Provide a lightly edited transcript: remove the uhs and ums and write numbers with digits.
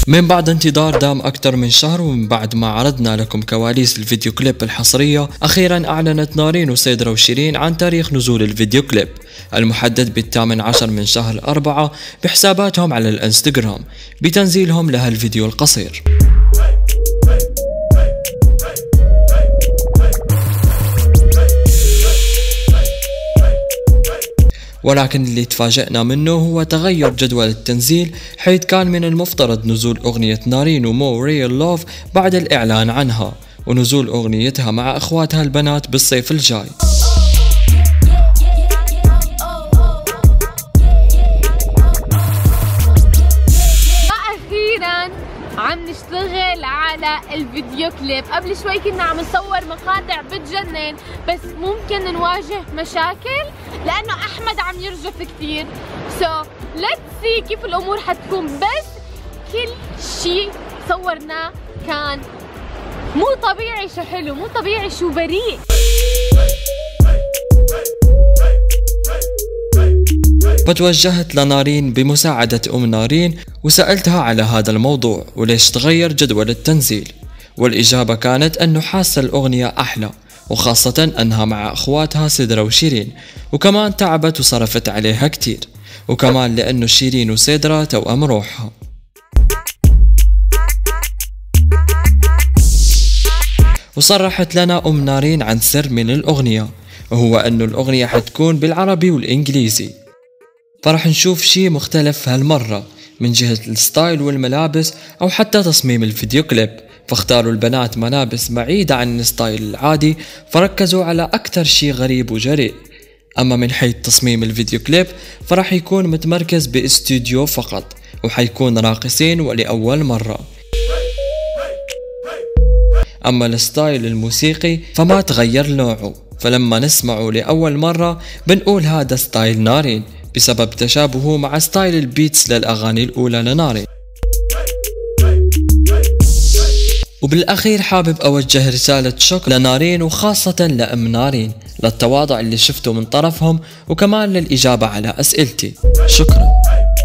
من بعد انتظار دام أكثر من شهر، ومن بعد ما عرضنا لكم كواليس الفيديو كليب الحصرية، أخيرا أعلنت نارين وسيدرا وشيرين عن تاريخ نزول الفيديو كليب المحدد بال18 من شهر 4 بحساباتهم على الانستغرام بتنزيلهم لها الفيديو القصير. ولكن اللي تفاجئنا منه هو تغير جدول التنزيل، حيث كان من المفترض نزول أغنية نارين ومو ريال لوف بعد الإعلان عنها، ونزول أغنيتها مع أخواتها البنات بالصيف الجاي. عم نشتغل على الفيديو كليب. قبل شوي كنا عم نصور مقاطع بتجنن، بس ممكن نواجه مشاكل لأنه أحمد عم يرجف كتير. let's see كيف الأمور حتكون، بس كل شي صورناه كان مو طبيعي شو حلو، مو طبيعي شو بريء. فتوجهت لنارين بمساعدة أم نارين وسألتها على هذا الموضوع وليش تغير جدول التنزيل، والإجابة كانت أنه حاسة الأغنية أحلى، وخاصة أنها مع أخواتها سيدرا وشيرين، وكمان تعبت وصرفت عليها كتير، وكمان لأنه شيرين وسيدرا توأم روحها. وصرحت لنا أم نارين عن سر من الأغنية، وهو أنه الأغنية حتكون بالعربي والإنجليزي، فرح نشوف شي مختلف هالمرة من جهة الستايل والملابس أو حتى تصميم الفيديو كليب. فاختاروا البنات ملابس بعيدة عن الستايل العادي، فركزوا على أكثر شي غريب وجريء. أما من حيث تصميم الفيديو كليب فرح يكون متمركز باستوديو فقط، وحيكون راقصين ولأول مرة. أما الستايل الموسيقي فما تغير نوعه، فلما نسمعه لأول مرة بنقول هذا ستايل نارين بسبب تشابهه مع ستايل البيتس للأغاني الأولى لنارين. وبالأخير حابب أوجه رسالة شكر لنارين وخاصة لأم نارين للتواضع اللي شفته من طرفهم، وكمان للإجابة على أسئلتي. شكرا.